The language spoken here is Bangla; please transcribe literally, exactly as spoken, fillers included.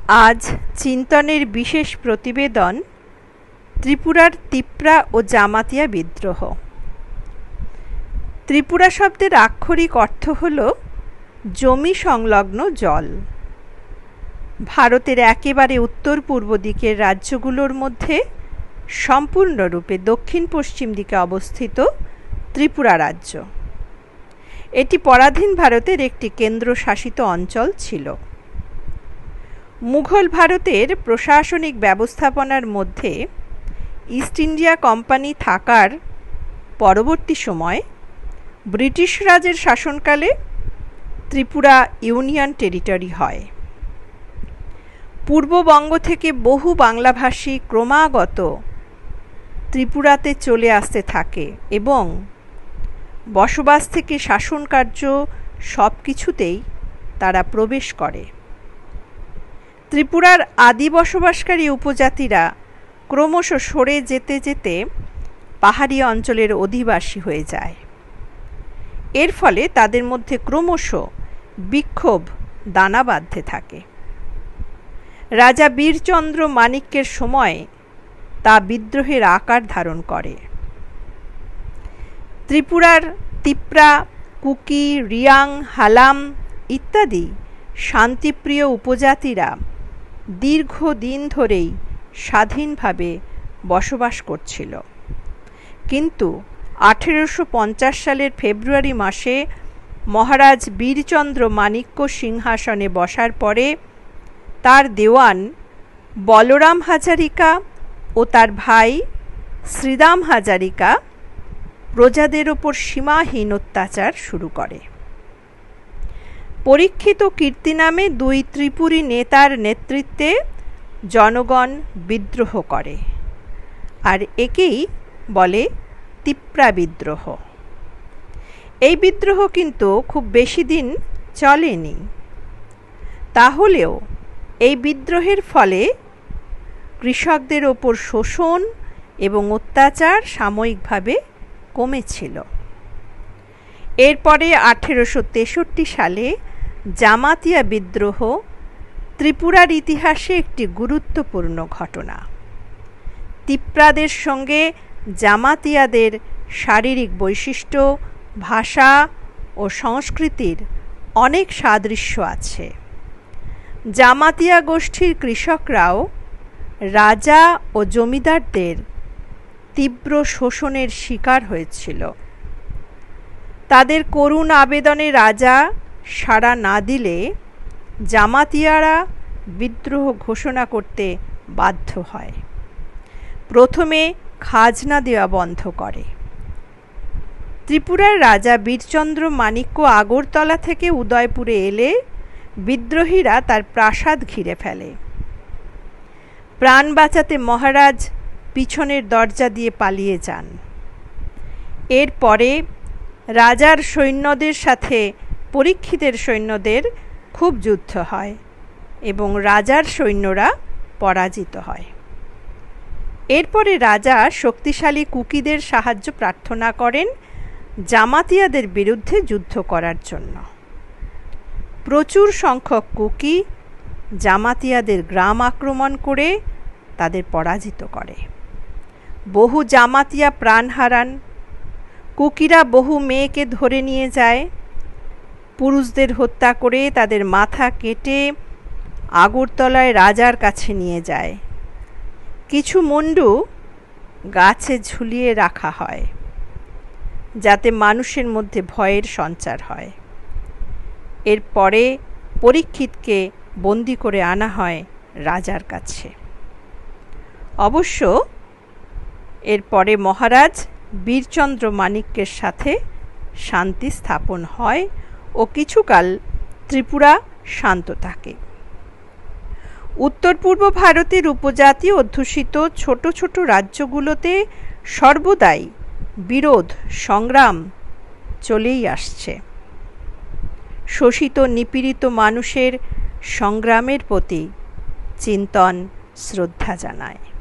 আজ চিন্তনের বিশেষ প্রতিবেদন ত্রিপুরার তিপ্রা ও জামাতিয়া বিদ্রোহ। ত্রিপুরা শব্দের আক্ষরিক অর্থ হল জমি সংলগ্ন জল। ভারতের একেবারে উত্তর পূর্ব দিকের রাজ্যগুলোর মধ্যে সম্পূর্ণরূপে দক্ষিণ পশ্চিম দিকে অবস্থিত ত্রিপুরা রাজ্য। এটি পরাধীন ভারতের একটি কেন্দ্রশাসিত অঞ্চল ছিল। মুঘল ভারতের প্রশাসনিক ব্যবস্থাপনার মধ্যে ইস্ট ইন্ডিয়া কোম্পানি থাকার পরবর্তী সময় ব্রিটিশ রাজের শাসনকালে ত্রিপুরা ইউনিয়ন টেরিটরি হয়। পূর্ববঙ্গ থেকে বহু বাংলাভাষী ক্রমাগত ত্রিপুরাতে চলে আসতে থাকে এবং বসবাস থেকে শাসন কার্য সব কিছুতেই তারা প্রবেশ করে। ত্রিপুরার আদি বসবাসকারী উপজাতিরা ক্রমশ সরে যেতে যেতে পাহাড়ি অঞ্চলের অধিবাসী হয়ে যায়। এর ফলে তাদের মধ্যে ক্রমশ বিক্ষোভ দানা বাঁধতে থাকে। রাজা বীরচন্দ্র মানিক্যের সময় তা বিদ্রোহের আকার ধারণ করে। ত্রিপুরার তিপ্রা, কুকি, রিয়াং, হালাম ইত্যাদি শান্তিপ্রিয় উপজাতিরা দীর্ঘদিন ধরেই স্বাধীনভাবে বসবাস করছিল, কিন্তু আঠেরোশো পঞ্চাশ সালের ফেব্রুয়ারি মাসে মহারাজ বীরচন্দ্র মানিক্য সিংহাসনে বসার পরে তার দেওয়ান বলরাম হাজারিকা ও তার ভাই শ্রীরাম হাজারিকা প্রজাদের ওপর সীমাহীন অত্যাচার শুরু করে। পরীক্ষিত কীর্তি নামে দুই ত্রিপুরী নেতার নেতৃত্বে জনগণ বিদ্রোহ করে, আর একেই বলে তিপ্রা বিদ্রোহ। এই বিদ্রোহ কিন্তু খুব বেশি দিন চলেনি। তাহলেও এই বিদ্রোহের ফলে কৃষকদের ওপর শোষণ এবং অত্যাচার সাময়িকভাবে কমেছিল। এরপরে আঠেরোশো তেষট্টি সালে জামাতিয়া বিদ্রোহ ত্রিপুরার ইতিহাসে একটি গুরুত্বপূর্ণ ঘটনা। তিপ্রাদের সঙ্গে জামাতিয়াদের শারীরিক বৈশিষ্ট্য, ভাষা ও সংস্কৃতির অনেক সাদৃশ্য আছে। জামাতিয়া গোষ্ঠীর কৃষকরাও রাজা ও জমিদারদের তীব্র শোষণের শিকার হয়েছিল। তাদের করুণ আবেদনে রাজা সাড়া না দিলে জামাতিয়ারা বিদ্রোহ ঘোষণা করতে বাধ্য হয়। প্রথমে খাজনা দেওয়া বন্ধ করে। ত্রিপুরার রাজা বীরচন্দ্র মানিক্য আগরতলা থেকে উদয়পুরে এলে বিদ্রোহীরা তার প্রাসাদ ঘিরে ফেলে। প্রাণ বাঁচাতে মহারাজ পিছনের দরজা দিয়ে পালিয়ে যান। এরপরে রাজার সৈন্যদের সাথে পরীক্ষিতের সৈন্যদের খুব যুদ্ধ হয় এবং রাজার সৈন্যরা পরাজিত হয়। এরপরে রাজা শক্তিশালী কুকিদের সাহায্য প্রার্থনা করেন জামাতিয়াদের বিরুদ্ধে যুদ্ধ করার জন্য। প্রচুর সংখ্যক কুকি জামাতিয়াদের গ্রাম আক্রমণ করে তাদের পরাজিত করে। বহু জামাতিয়া প্রাণ হারান। কুকিরা বহু মেয়েকে ধরে নিয়ে যায়। পুরুষদের হত্যা করে তাদের মাথা কেটে আগরতলায় রাজার কাছে নিয়ে যায়। কিছু মুন্ডু গাছে ঝুলিয়ে রাখা হয় যাতে মানুষের মধ্যে ভয়ের সঞ্চার হয়। এরপরে পরীক্ষিতকে বন্দি করে আনা হয় রাজার কাছে। অবশ্য এরপরে মহারাজ বীরচন্দ্র মানিক্যের সাথে শান্তি স্থাপন হয় ও কিছুকাল ত্রিপুরা শান্ত থাকে। উত্তর পূর্ব ভারতের উপজাতি অধ্যুষিত ছোট ছোট রাজ্যগুলোতে সর্বদাই বিরোধ সংগ্রাম চলেই আসছে। শোষিত নিপীড়িত মানুষের সংগ্রামের প্রতি চিন্তন শ্রদ্ধা জানায়।